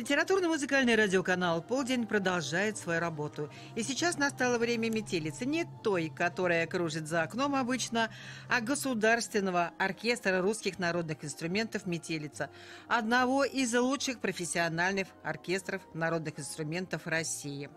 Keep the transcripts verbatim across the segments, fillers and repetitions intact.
Литературно-музыкальный радиоканал «Полдень» продолжает свою работу. И сейчас настало время метелицы. Не той, которая кружит за окном обычно, а государственного оркестра русских народных инструментов «Метелица». Одного из лучших профессиональных оркестров народных инструментов России.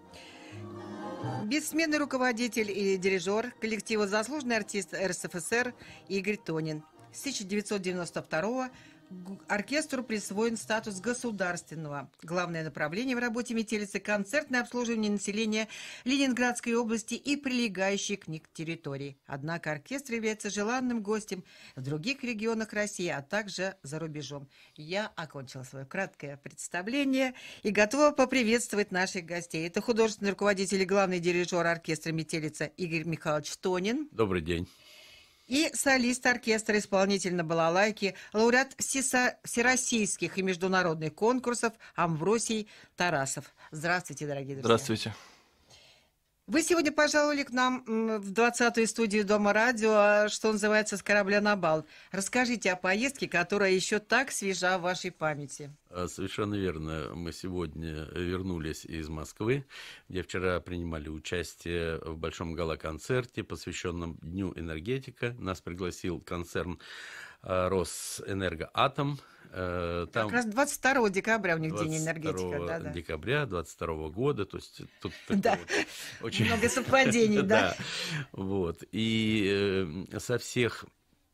Бессменный руководитель и дирижер коллектива, заслуженный артист эр эс эф эс эр Игорь Тонин. С тысяча девятьсот девяносто второго оркестру присвоен статус государственного. Главное направление в работе «Метелицы» – концертное обслуживание населения Ленинградской области и прилегающей к них территорий. Однако оркестр является желанным гостем в других регионах России, а также за рубежом. Я окончила свое краткое представление и готова поприветствовать наших гостей. Это художественный руководитель и главный дирижер оркестра «Метелица» Игорь Михайлович Тонин. Добрый день. И солист оркестра, исполнитель на балалайке, лауреат всесо- всероссийских и международных конкурсов Амвросий Тарасов. Здравствуйте, дорогие друзья. Здравствуйте. Вы сегодня пожаловали к нам в двадцатую студию Дома радио, что называется, с корабля на бал. Расскажите о поездке, которая еще так свежа в вашей памяти. Совершенно верно. Мы сегодня вернулись из Москвы, где вчера принимали участие в большом гала-концерте, посвященном Дню энергетика. Нас пригласил концерн Росэнергоатом. Там как раз двадцать второго декабря у них День энергетика. двадцать второго декабря двадцать второго года, то есть тут да. вот очень много совпадений, да. Вот. И со всех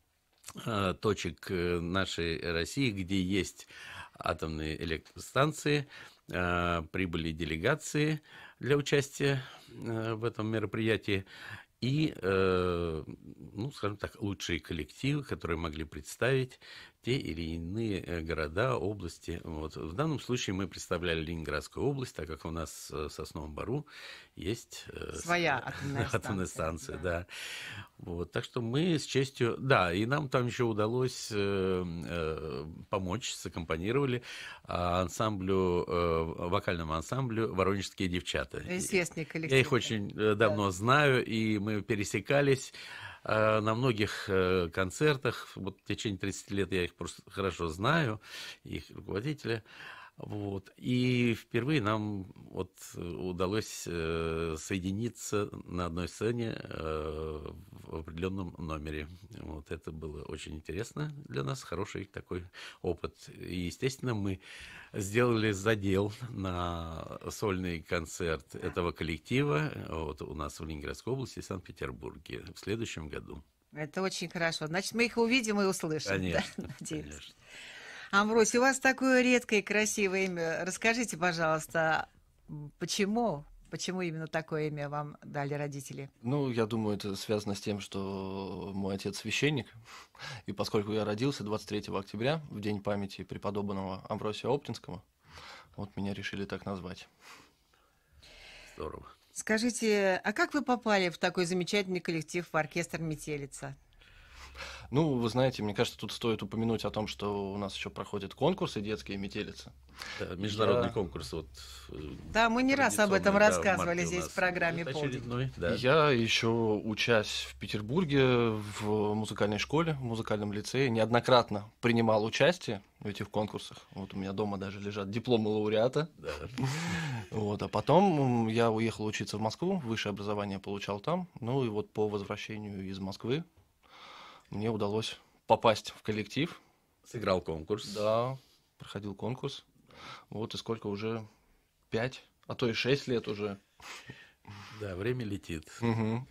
точек нашей России, где есть атомные электростанции, прибыли делегации для участия в этом мероприятии. И, э, ну, скажем так, лучшие коллективы, которые могли представить те или иные города, области. Вот. В данном случае мы представляли Ленинградскую область, так как у нас в Сосновом Бору есть своя атомная станция. атомная станция, да. Да. Вот. Так что мы с честью... Да, и нам там еще удалось э, э, помочь, саккомпанировали ансамблю, э, вокальному ансамблю «Воронежские девчата». Известный коллектив. Я их очень давно да. знаю, и мы пересекались э, на многих э, концертах. Вот в течение тридцати лет я их просто хорошо знаю, их руководителя. Вот. И впервые нам вот удалось э, соединиться на одной сцене э, в определенном номере. Вот. Это было очень интересно для нас, хороший такой опыт. И, естественно, мы сделали задел на сольный концерт этого коллектива вот, у нас в Ленинградской области и Санкт-Петербурге в следующем году. Это очень хорошо. Значит, мы их увидим и услышим. Конечно, да? Надеюсь. Конечно. Амвросий, у вас такое редкое и красивое имя. Расскажите, пожалуйста, почему? Почему именно такое имя вам дали родители? Ну, я думаю, это связано с тем, что мой отец священник, и поскольку я родился двадцать третьего октября, в день памяти преподобного Амвросия Оптинского, вот меня решили так назвать. Здорово. Скажите, а как вы попали в такой замечательный коллектив, в оркестр «Метелица»? Ну, вы знаете, мне кажется, тут стоит упомянуть о том, что у нас еще проходят конкурсы детские «Метелица». Да, международный я... конкурс. Вот, да, мы не раз об этом да, рассказывали здесь в программе «Полдень». Да. Я еще, учась в Петербурге в музыкальной школе, в музыкальном лицее, неоднократно принимал участие в этих конкурсах. Вот у меня дома даже лежат дипломы лауреата. Да. Вот, а потом я уехал учиться в Москву, высшее образование получал там. Ну и вот по возвращению из Москвы мне удалось попасть в коллектив. Сыграл конкурс. Да, проходил конкурс. Вот и сколько уже? Пять, а то и шесть лет уже. Да, время летит. Угу.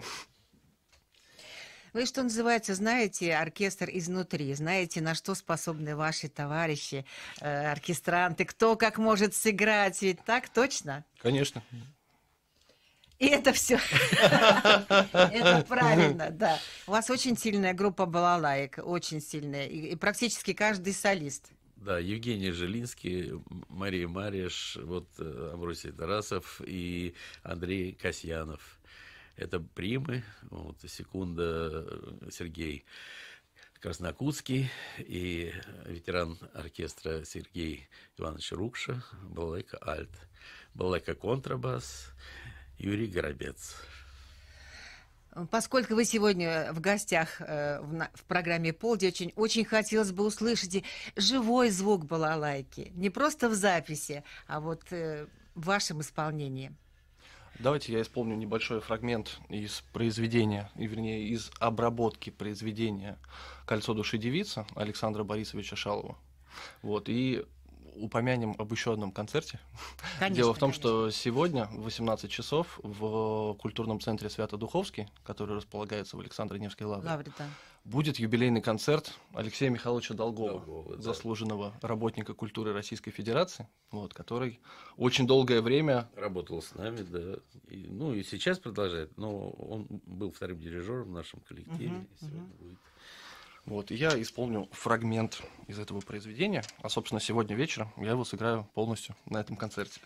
Вы, что называется, знаете оркестр изнутри, знаете, на что способны ваши товарищи, э, оркестранты, кто как может сыграть, ведь так точно? Конечно. И это все. Это правильно, да. У вас очень сильная группа балалаек, очень сильная, и практически каждый солист. Да, Евгений Жилинский, Мария Мариш, вот Амвросий Тарасов и Андрей Касьянов. Это примы, вот, секунда Сергей Краснокутский и ветеран оркестра Сергей Иванович Рукша, балалайка альт, балалайка контрабас Юрий Горобец. Поскольку вы сегодня в гостях э, в, на- в программе «Полдень», очень, очень хотелось бы услышать и живой звук балалайки. Не просто в записи, а вот э, в вашем исполнении. Давайте я исполню небольшой фрагмент из произведения, и вернее из обработки произведения «Кольцо души девицы» Александра Борисовича Шалова. Вот, и упомянем об еще одном концерте. Конечно, Дело в том, конечно. что сегодня в восемнадцать часов в культурном центре Свято-Духовский, который располагается в Александро-Невской лавре, Лавре, да. будет юбилейный концерт Алексея Михайловича Долгова, Долгова, да. заслуженного работника культуры Российской Федерации, вот, который очень долгое время... Работал с нами, да. И, ну и сейчас продолжает, но он был вторым дирижером в нашем коллективе. Мгм, И сегодня мгм. будет. Вот, и я исполню фрагмент из этого произведения, а, собственно, сегодня вечером я его сыграю полностью на этом концерте.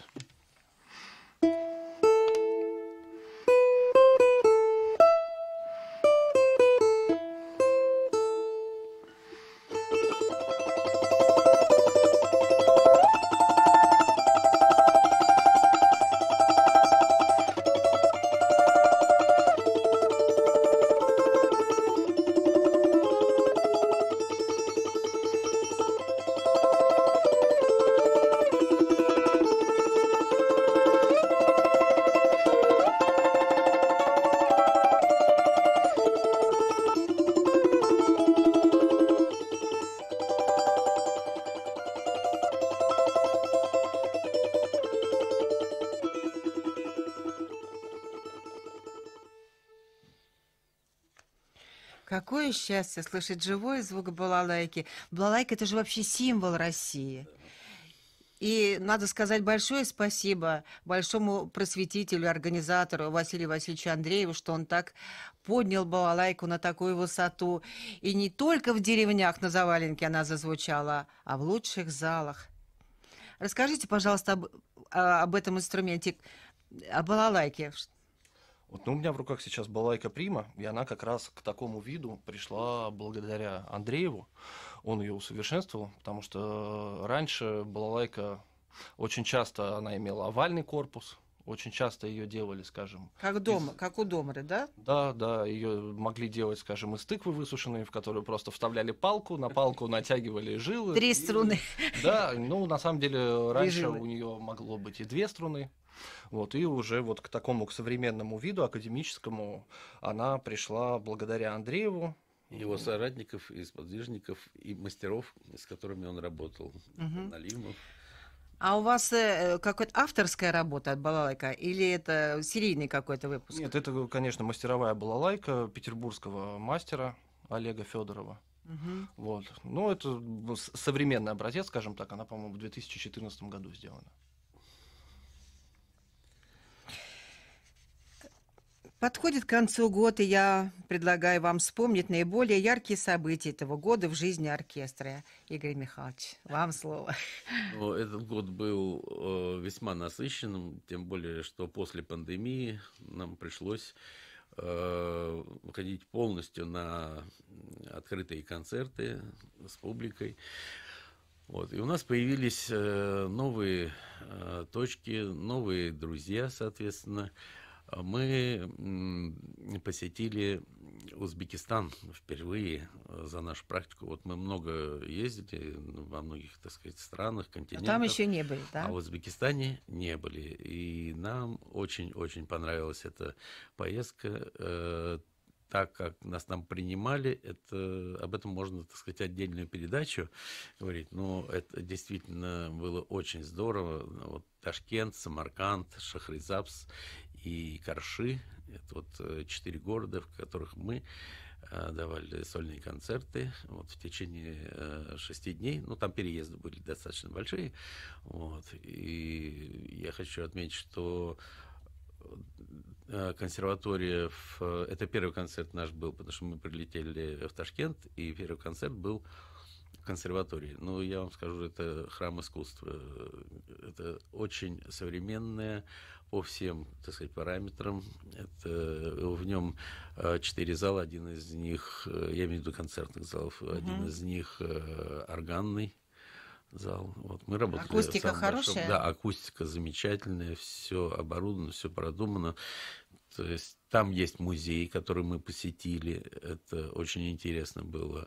Какое счастье слышать живой звук балалайки. Балалайка — это же вообще символ России. И надо сказать большое спасибо большому просветителю, организатору Василию Васильевичу Андрееву, что он так поднял балалайку на такую высоту. И не только в деревнях на Заваленке она зазвучала, а в лучших залах. Расскажите, пожалуйста, об, а, об этом инструменте, о балалайке. Вот, ну, у меня в руках сейчас балалайка Прима, и она как раз к такому виду пришла благодаря Андрееву. Он ее усовершенствовал, потому что раньше балалайка очень часто она имела овальный корпус, очень часто ее делали, скажем, Как дома, из- как у домры, да? Да, да, ее могли делать, скажем, из тыквы высушенной, в которую просто вставляли палку, на палку натягивали жилы. Три и- струны. Да, ну, на самом деле, раньше жилы. у нее могло быть и две струны. Вот, и уже вот к такому, к современному виду, академическому, она пришла благодаря Андрееву. Его соратников, и сподвижников, и мастеров, с которыми он работал. Мгм. Налимов. А у вас э, какая-то авторская работа от балалайка или это серийный какой-то выпуск? Нет, это, конечно, мастеровая балалайка петербургского мастера Олега Федорова. Мгм. Вот. Ну, это ну, с- современный образец, скажем так, она, по-моему, в две тысячи четырнадцатом году сделана. Подходит к концу год, и я предлагаю вам вспомнить наиболее яркие события этого года в жизни оркестра. Игорь Михайлович, вам слово. Но этот год был э, весьма насыщенным, тем более, что после пандемии нам пришлось э, выходить полностью на открытые концерты с публикой. Вот. И у нас появились э, новые э, точки, новые друзья, соответственно. Мы м, посетили Узбекистан впервые э, за нашу практику. Вот мы много ездили во многих, так сказать, странах, А континентах. там еще не были, да? А в Узбекистане не были. И нам очень-очень понравилась эта поездка. э, Так как нас там принимали, это, об этом можно, так сказать, отдельную передачу говорить. Но это действительно было очень здорово. Вот Ташкент, Самарканд, Шахризабз и Карши. Это вот э, четыре города, в которых мы э, давали сольные концерты вот, в течение э, шести дней. Ну, там переезды были достаточно большие. Вот. И я хочу отметить, что э, консерватория, в... это первый концерт наш был, потому что мы прилетели в Ташкент, и первый концерт был в консерватории. Ну, я вам скажу, это храм искусства. Это очень современное по всем, так сказать, параметрам. Это, в нем э, четыре зала, один из них, э, я имею в виду концертных залов, Мгм. один из них э, органный зал. Вот мы работали в Акустика самом большом- хорошая? Да, акустика замечательная, все оборудовано, все продумано. То есть Там есть музей, который мы посетили. Это очень интересно было.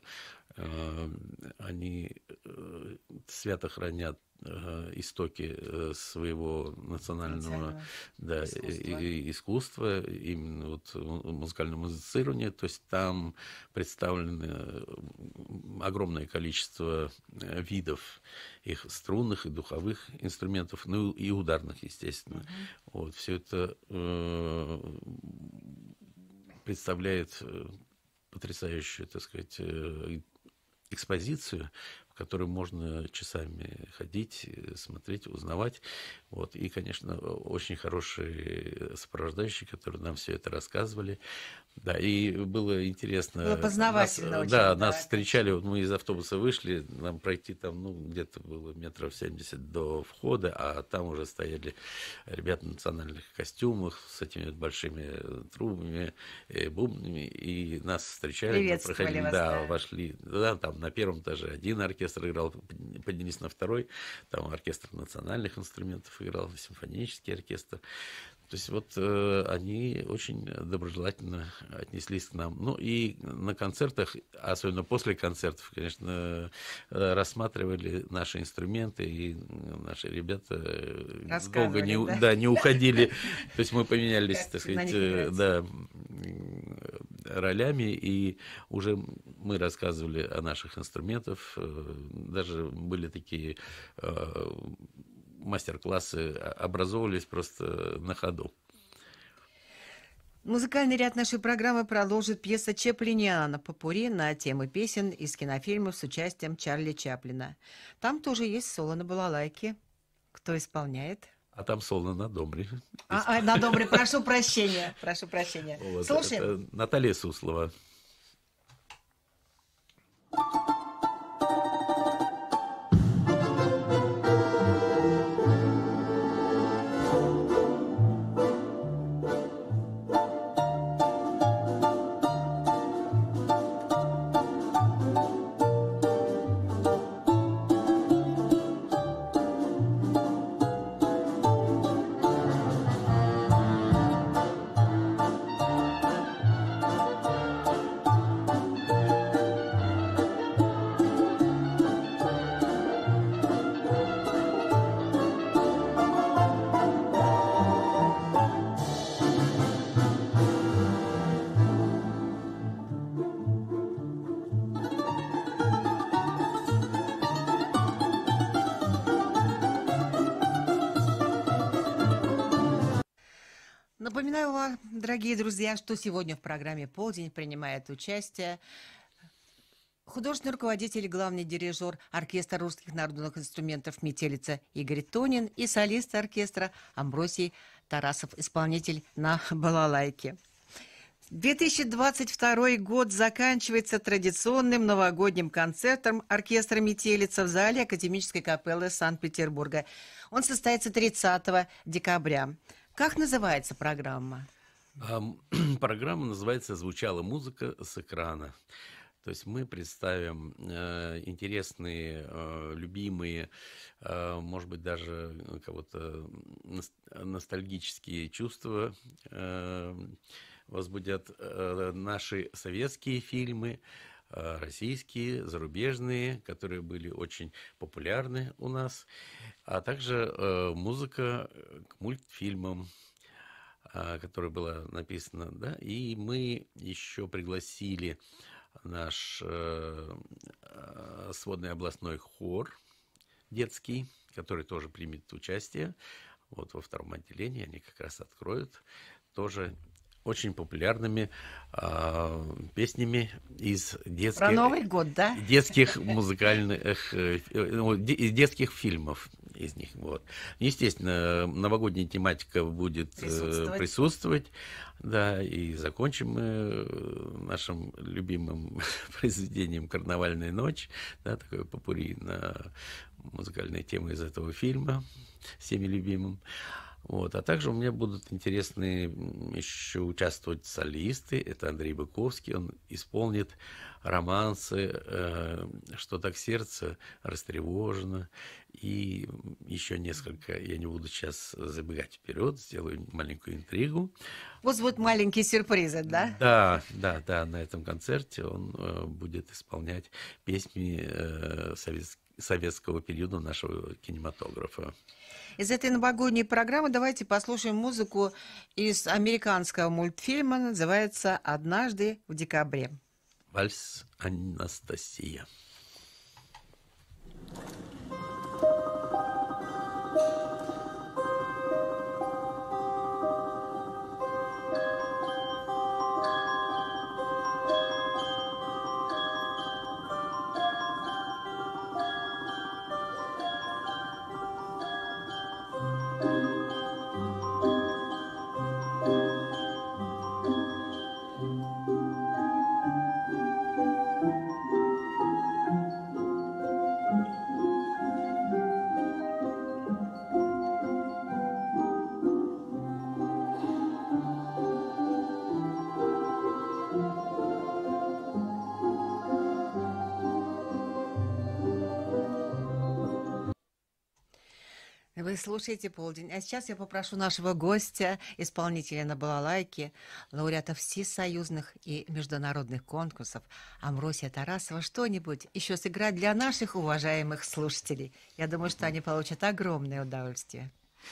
Они свято хранят истоки своего национального да, искусства. искусства, именно вот музыкального музицирования. То есть там представлено огромное количество видов их струнных и духовых инструментов, ну и ударных, естественно. Uh-huh. Вот, все это э, представляет потрясающую, так сказать, экспозицию, в которой можно часами ходить, смотреть, узнавать. Вот. И, конечно, очень хорошие сопровождающие, которые нам все это рассказывали. Да, и было интересно. Было познавательно нас, очень. Да, да, нас встречали, вот мы из автобуса вышли, нам пройти там, ну, где-то было метров семьдесят до входа, а там уже стояли ребята в национальных костюмах с этими большими трубами, и бубнами, и нас встречали, мы проходили, вас, да, да, вошли, да, там на первом этаже один оркестр играл, поднялись на второй, там оркестр национальных инструментов играл, симфонический оркестр. То есть вот э, они очень доброжелательно отнеслись к нам. Ну и на концертах, особенно после концертов, конечно, рассматривали наши инструменты, и наши ребята долго не, да? Да, не уходили. То есть мы поменялись, так сказать, да, ролями, и уже мы рассказывали о наших инструментах. Даже были такие мастер-классы, образовывались просто на ходу. Музыкальный ряд нашей программы продолжит пьеса Чаплиниана «Попурри» на темы песен из кинофильмов с участием Чарли Чаплина. Там тоже есть соло на балалайке. Кто исполняет? А там соло на домбре. А, а, на домбре, прошу прощения. Прошу прощения. Вот, слушаем. Наталья Суслова. Напоминаю вам, дорогие друзья, что сегодня в программе «Полдень» принимает участие художественный руководитель и главный дирижер оркестра русских народных инструментов «Метелица» Игорь Тонин и солист оркестра Амбросий Тарасов, исполнитель на балалайке. две тысячи двадцать второй год заканчивается традиционным новогодним концертом оркестра «Метелица» в зале Академической капеллы Санкт-Петербурга. Он состоится тридцатого декабря. Как называется программа? Программа называется «Звучала музыка с экрана». То есть мы представим э, интересные, э, любимые, э, может быть, даже кого-то ностальгические чувства э, возбудят э, наши советские фильмы, э, российские, зарубежные, которые были очень популярны у нас, а также э, музыка к мультфильмам, э, которая была написана, да, и мы еще пригласили наш э, сводный областной хор детский, который тоже примет участие. Вот во втором отделении они как раз откроют тоже очень популярными э, песнями из детских... Про Новый год, да? Детских музыкальных... Э, э, детских фильмов из них. Вот. Естественно, новогодняя тематика будет присутствовать. присутствовать. Да, и закончим мы нашим любимым произведением «Карнавальная ночь». Да, такое попурри на музыкальные темы из этого фильма, всеми любимым. Вот. А также у меня будут интересные еще участвовать солисты. Это Андрей Быковский, он исполнит романсы э, «Что так сердце растревожено». И еще несколько, я не буду сейчас забегать вперед, сделаю маленькую интригу. Вот будут маленькие сюрпризы, да? Да, да, да, на этом концерте он э, будет исполнять песни э, совет, советского периода нашего кинематографа. Из этой новогодней программы давайте послушаем музыку из американского мультфильма, называется «Однажды в декабре». Вальс Анастасия. Вы слушаете «Полдень». А сейчас я попрошу нашего гостя, исполнителя на балалайке, лауреата всесоюзных и международных конкурсов Амвросия Тарасова что-нибудь еще сыграть для наших уважаемых слушателей. Я думаю, что они получат огромное удовольствие.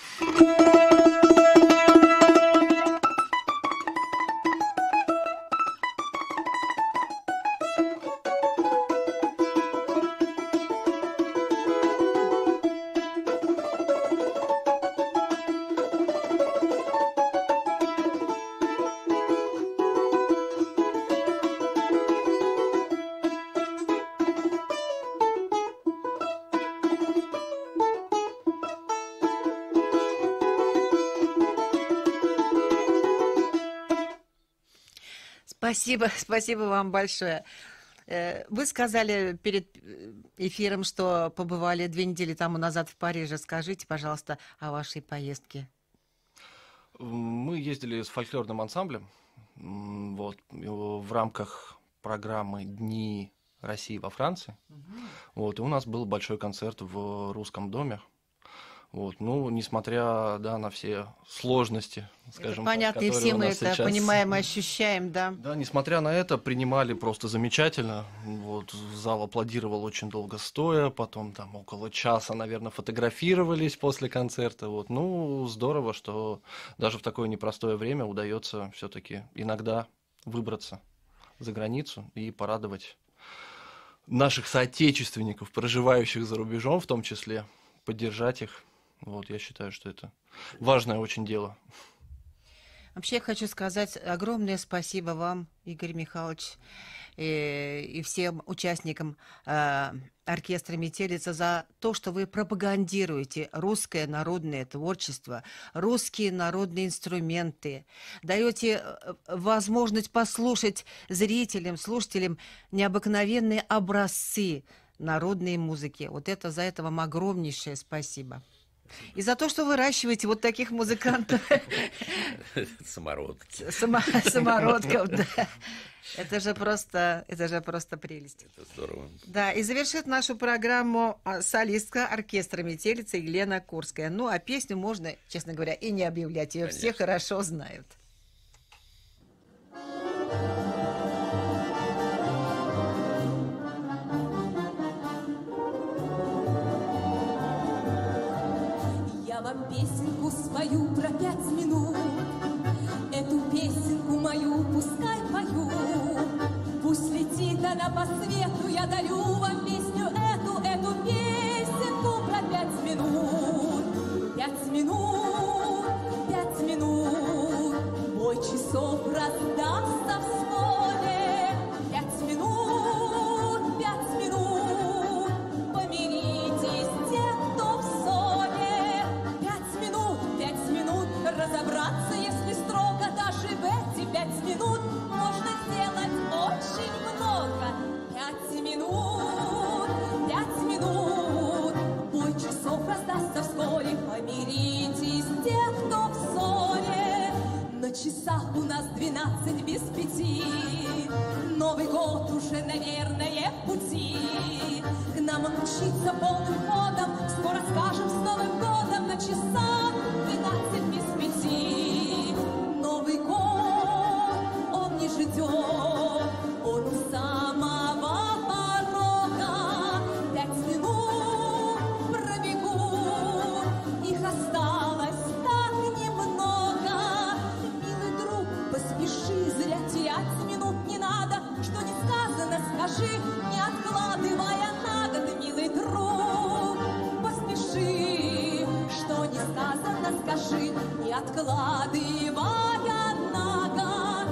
Спасибо, спасибо вам большое. Вы сказали перед эфиром, что побывали две недели тому назад в Париже. Скажите, пожалуйста, о вашей поездке. Мы ездили с фольклорным ансамблем вот, в рамках программы «Дни России во Франции». Угу. Вот, и у нас был большой концерт в Русском доме. Вот, ну, несмотря, да, на все сложности, скажем это понятно, так, и все мы это сейчас понимаем и ощущаем, да. Да, несмотря на это, принимали просто замечательно. Вот, зал аплодировал очень долго стоя, потом там около часа, наверное, фотографировались после концерта. Вот, ну, здорово, что даже в такое непростое время удается все-таки иногда выбраться за границу и порадовать наших соотечественников, проживающих за рубежом в том числе, поддержать их. Вот, я считаю, что это важное очень дело. Вообще, я хочу сказать огромное спасибо вам, Игорь Михайлович, и, и всем участникам э, оркестра «Метелица» за то, что вы пропагандируете русское народное творчество, русские народные инструменты, даете возможность послушать зрителям, слушателям необыкновенные образцы народной музыки. Вот это за это вам огромнейшее спасибо. И за то, что выращиваете вот таких музыкантов. Самородки. Самородков, да. Это же просто, это же просто прелесть. Это здорово. Да, и завершит нашу программу солистка оркестра «Метелица» Елена Курская. Ну, а песню можно, честно говоря, и не объявлять. Ее все хорошо знают. Вам песенку свою про пять минут, эту песенку мою пускай пою. Пусть летит она по свету, я дарю вам песню эту, эту песенку про пять минут. Пять минут, пять минут, бой часов раздастся вскоре. Пять минут, пять минут, помиритесь те, кто в ссоре. Разобраться, если строго, даже в эти пять минут можно сделать очень много. Пять минут, пять минут, бой часов раздастся вскоре. Помиритесь те, кто без пяти. Новый год уже, наверное, в пути. К нам он мчится полным ходом. Скоро скажем с Новым годом. На часах двенадцать без пяти. Новый год, он не ждет. Он у самого порога. Пять минут пробегут. Их осталось так немного. Милый друг, поспеши, зря терять минут не надо. Что не сказано, скажи, не откладывая на год. Милый друг, поспеши, что не сказано, скажи, не откладывая на год.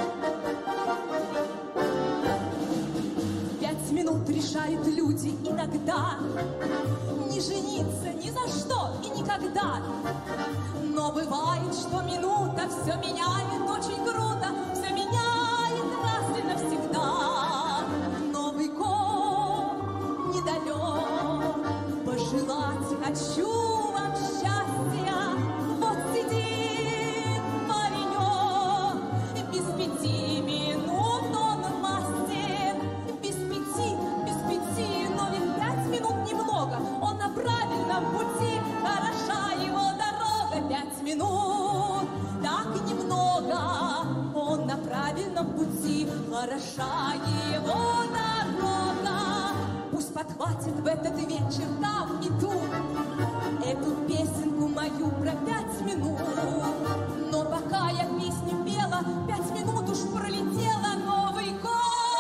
Пять минут решают люди иногда не жениться ни за что и никогда. Но бывает, что минута все меняет очень круто, все меняет раз и навсегда. Новый год недалек, пожелать хочу вам счастья. Вот сидит паренек, без пяти минут он мастер. Без пяти, без пяти, но ведь пять минут немного. Он на правильном пути, хороша его дорога. Пять минут, так немного. Он на правильном пути, хороша его дорога. Пусть подхватит в этот вечер там и тут эту песенку мою про пять минут. Но пока я песню пела, пять минут уж пролетела. Новый год,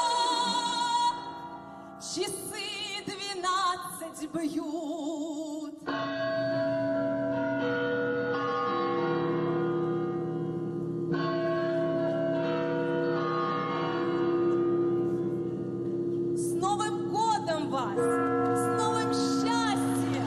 часы двенадцать бьют. С Новым годом вас! С новым счастьем!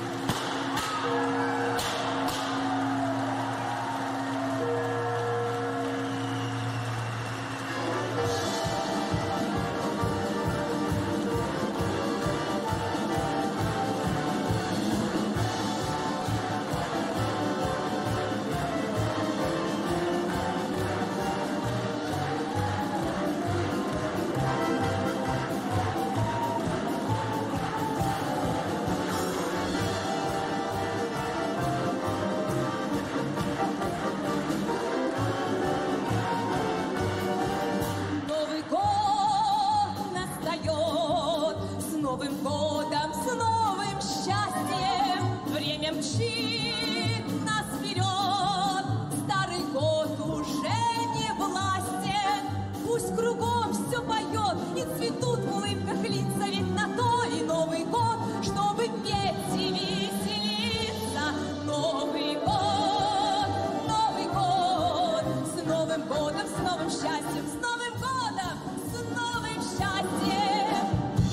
Новый год настает, с Новым годом, с новым счастьем. Время мчит нас вперед, старый год уже не властен. Пусть кругом все поет и цветут в улыбках лица, ведь на то и Новый год, чтобы петь и веселиться. Новый год, Новый год, с Новым годом, с новым счастьем, с Новым годом, с новым счастьем.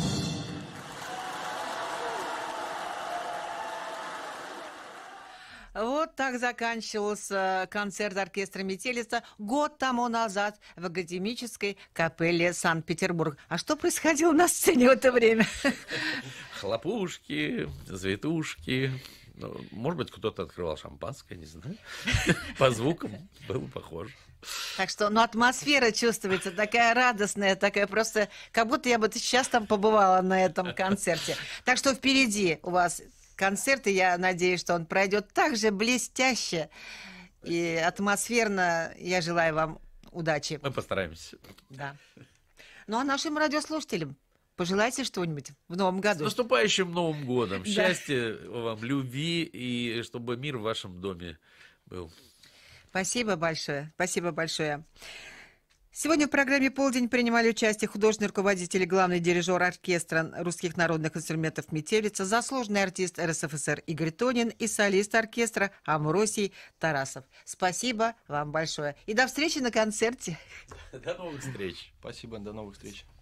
Вот так заканчивался концерт оркестра «Метелица» год тому назад в академической капелле Санкт-Петербург. А что происходило на сцене в это время? Хлопушки, цветушки. Ну, может быть, кто-то открывал шампанское, не знаю. По звукам было похоже. Так что, ну, атмосфера чувствуется такая радостная, такая просто, как будто я бы сейчас там побывала на этом концерте. Так что впереди у вас концерт, и я надеюсь, что он пройдет так же блестяще и атмосферно. Я желаю вам удачи. Мы постараемся. Да. Ну, а нашим радиослушателям пожелайте что-нибудь в новом С году. наступающим Новым годом. Да. Счастья вам, любви, и чтобы мир в вашем доме был. Спасибо большое. Спасибо большое. Сегодня в программе «Полдень» принимали участие художественный руководитель и главный дирижер оркестра русских народных инструментов «Метелица», заслуженный артист эр эс эф эс эр Игорь Тонин и солист оркестра Амвросий Тарасов. Спасибо вам большое. И до встречи на концерте. До новых встреч. Спасибо, до новых встреч.